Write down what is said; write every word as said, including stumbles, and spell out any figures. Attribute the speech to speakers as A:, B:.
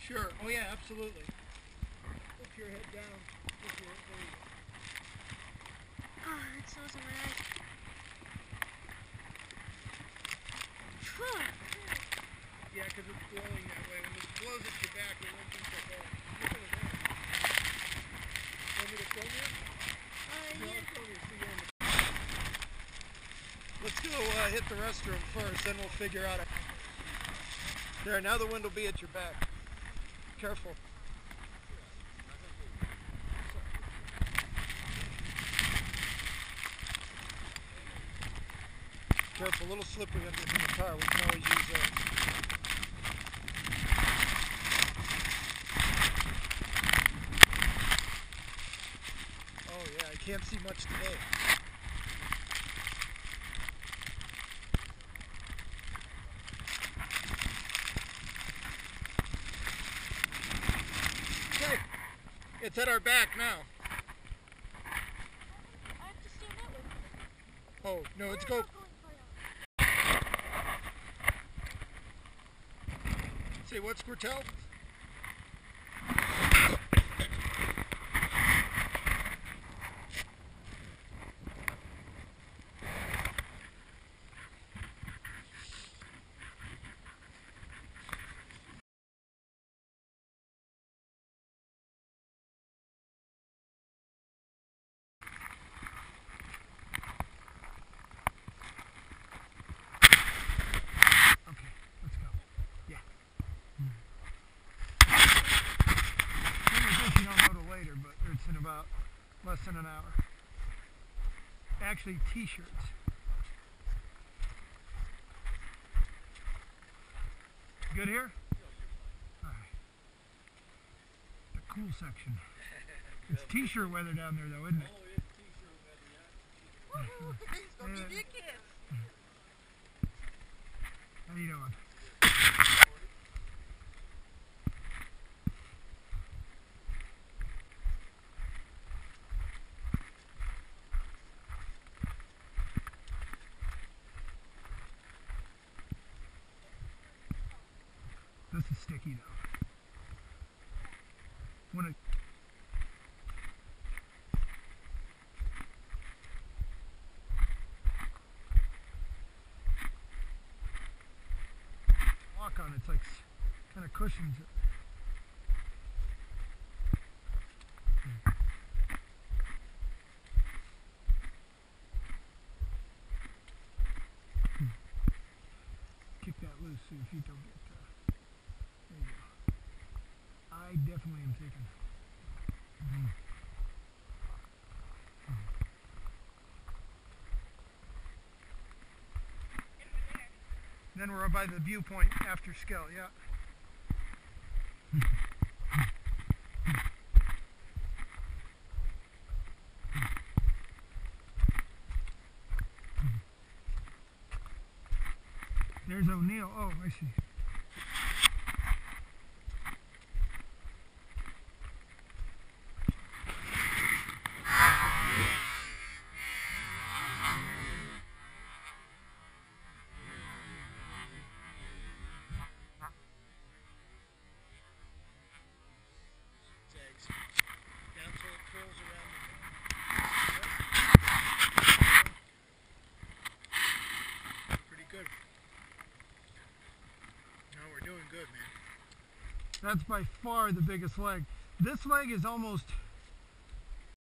A: Sure. Oh yeah, absolutely. Put your head down. Put your head, there you go.
B: Oh, that smells on my eyes.
A: Yeah, because it's blowing that way. When it blows at your back, it won't be so bad. Look at it there. Want me to film you?
B: Uh,
A: No,
B: yeah.
A: I'll film you. See you in the... Let's go uh, hit the restroom first, then we'll figure out it. There, now the wind will be at your back. Careful. Careful, a little slippery under in the car. We can always use that. Oh yeah, I can't see much today. Okay, it's at our back now.
B: I have to stand that way.
A: Oh, no, let's go. Say, what's Squirtel? In about less than an hour. Actually, t-shirts. Good here? Alright. The cool section. It's t-shirt weather down there though, isn't it?
B: Oh, it's t-shirt weather, yeah. Woohoo! He's gonna give you a kiss.
A: How you doing? This is sticky though. When it walk on it's like kind of cushions it. Kick that loose so your feet don't get uh, there you go. I definitely am taking. Mm-hmm. Mm-hmm. Then we're by the viewpoint after Skell, yeah. There's O'Neill. Oh, I see. That's by far the biggest leg. This leg is almost